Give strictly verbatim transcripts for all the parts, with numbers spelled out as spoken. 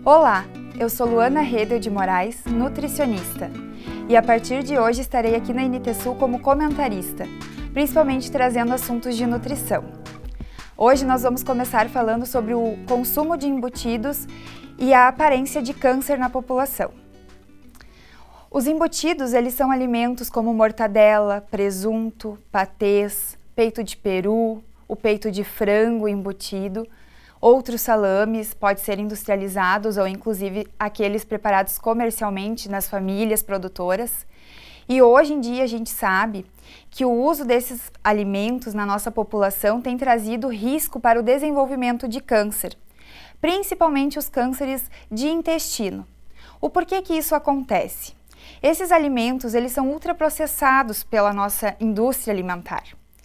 Olá, eu sou Luana Redel de Moraes, nutricionista, e a partir de hoje estarei aqui na N T Sul como comentarista, principalmente trazendo assuntos de nutrição. Hoje nós vamos começar falando sobre o consumo de embutidos e a aparência de câncer na população. Os embutidos, eles são alimentos como mortadela, presunto, patês, peito de peru, o peito de frango embutido, outros salames, pode ser industrializados ou inclusive aqueles preparados comercialmente nas famílias produtoras. E hoje em dia a gente sabe que o uso desses alimentos na nossa população tem trazido risco para o desenvolvimento de câncer, principalmente os cânceres de intestino. O porquê que isso acontece? Esses alimentos, eles são ultraprocessados pela nossa indústria alimentar.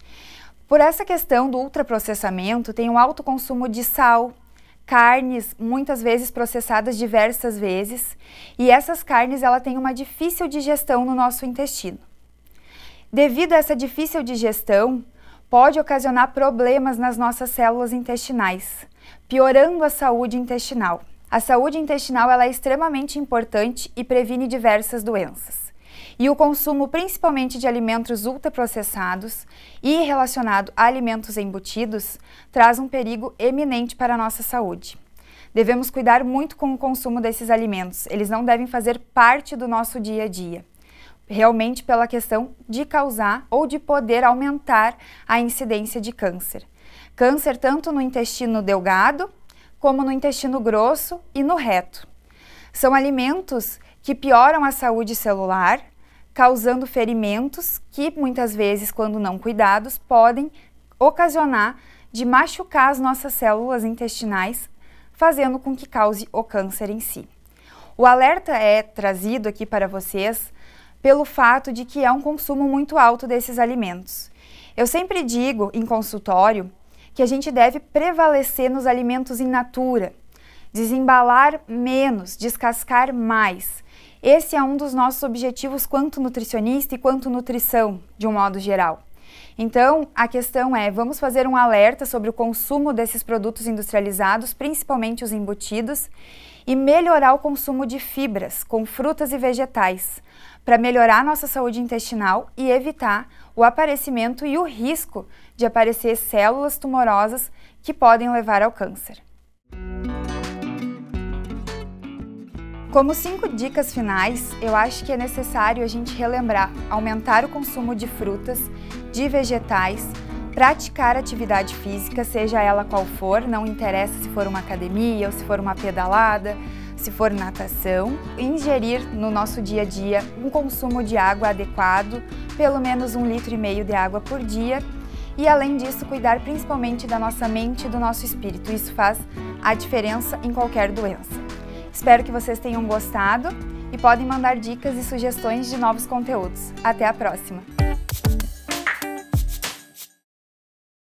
Por essa questão do ultraprocessamento, tem um alto consumo de sal, carnes muitas vezes processadas diversas vezes, e essas carnes ela têm uma difícil digestão no nosso intestino. Devido a essa difícil digestão, pode ocasionar problemas nas nossas células intestinais, piorando a saúde intestinal. A saúde intestinal ela é extremamente importante e previne diversas doenças. E o consumo principalmente de alimentos ultraprocessados e relacionado a alimentos embutidos traz um perigo eminente para a nossa saúde. Devemos cuidar muito com o consumo desses alimentos, eles não devem fazer parte do nosso dia a dia, realmente pela questão de causar ou de poder aumentar a incidência de câncer. Câncer tanto no intestino delgado, como no intestino grosso e no reto. São alimentos que pioram a saúde celular, causando ferimentos que muitas vezes, quando não cuidados, podem ocasionar de machucar as nossas células intestinais, fazendo com que cause o câncer em si. O alerta é trazido aqui para vocês pelo fato de que é um consumo muito alto desses alimentos. Eu sempre digo em consultório que a gente deve prevalecer nos alimentos in natura, desembalar menos, descascar mais. Esse é um dos nossos objetivos quanto nutricionista e quanto nutrição, de um modo geral. Então, a questão é, vamos fazer um alerta sobre o consumo desses produtos industrializados, principalmente os embutidos, e melhorar o consumo de fibras, com frutas e vegetais, para melhorar a nossa saúde intestinal e evitar o aparecimento e o risco de aparecer células tumorosas que podem levar ao câncer. Como cinco dicas finais, eu acho que é necessário a gente relembrar, aumentar o consumo de frutas, de vegetais, praticar atividade física, seja ela qual for, não interessa se for uma academia ou se for uma pedalada, se for natação, ingerir no nosso dia a dia um consumo de água adequado, pelo menos um litro e meio de água por dia, e além disso cuidar principalmente da nossa mente e do nosso espírito. Isso faz a diferença em qualquer doença. Espero que vocês tenham gostado e podem mandar dicas e sugestões de novos conteúdos. Até a próxima!